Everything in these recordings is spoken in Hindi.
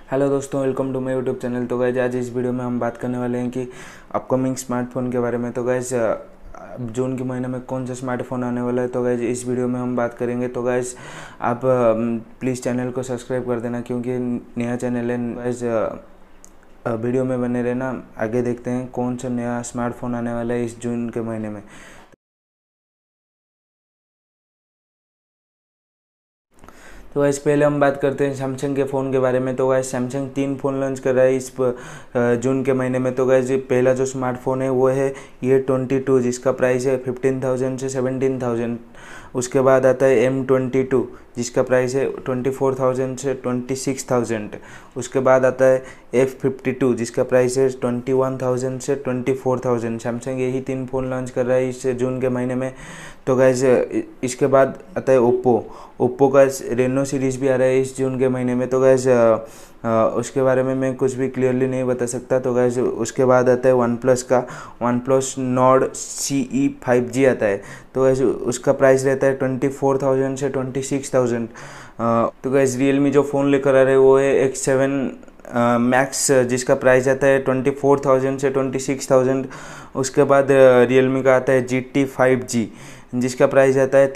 हेलो दोस्तों, welcome to my YouTube channel. तो गाइज आज इस वीडियो में हम बात करने वाले हैं कि अपकमिंग स्मार्टफोन के बारे में। तो गाइज जून के महीने में कौन सा स्मार्टफोन आने वाला है, तो गाइज इस वीडियो में हम बात करेंगे। तो गाइज आप प्लीज़ चैनल को सब्सक्राइब कर देना क्योंकि नया चैनल है। गाइज वीडियो में बने रहना। आगे देखते हैं कौन सा नया स्मार्टफोन आने वाला है इस जून के महीने में। तो गाइस पहले हम बात करते हैं सैमसंग के फ़ोन के बारे में। तो गाइस सैमसंग 3 फ़ोन लॉन्च कर रहा है इस जून के महीने में। तो गाइस पहला जो स्मार्टफोन है वो है Y22, जिसका प्राइस है 15,000 से 17,000। उसके बाद आता है M22, जिसका प्राइस है 24,000 से 26,000। उसके बाद आता है F52, जिसका प्राइस है 21,000 से 24,000। सैमसंग यही 3 फ़ोन लॉन्च कर रहा है इस जून के महीने में। तो गाइस इसके बाद आता है ओप्पो का रेनो सीरीज़ भी आ रहा है इस जून के महीने में। तो गाइस उसके बारे में मैं कुछ भी क्लियरली नहीं बता सकता। तो गाइस उसके बाद आता है one plus Nord CE 5G आता है। तो गाइस उसका प्राइस रहता है 24,000 से 26,000। तो गाइस रियलमी जो फ़ोन लेकर आ रहे हैं वो है X7 मैक्स, जिसका प्राइस आता है 24,000 से 26,000। उसके बाद रियलमी का आता है GT 5G, जिसका प्राइस आता है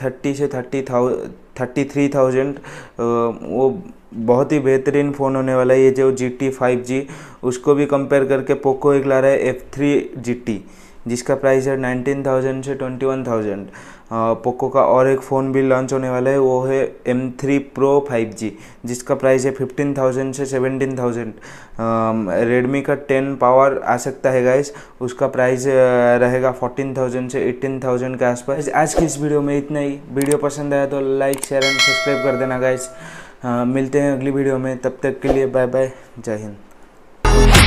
33,000। वो बहुत ही बेहतरीन फ़ोन होने वाला है ये जो GT 5G। उसको भी कंपेयर करके पोको एक ला रहा है F3 GT, जिसका प्राइस है 19,000 से 21,000। पोको का और एक फ़ोन भी लॉन्च होने वाला है, वो है M3 Pro 5G, जिसका प्राइस है 15,000 से 17,000। रेडमी का 10 पावर आ सकता है गाइस, उसका प्राइस रहेगा 14,000 से 18,000 के आसपास। आज की इस वीडियो में इतना ही। वीडियो पसंद आया तो लाइक, शेयर एंड सब्सक्राइब कर देना गाइस। मिलते हैं अगली वीडियो में, तब तक के लिए बाय बाय, जय हिंद।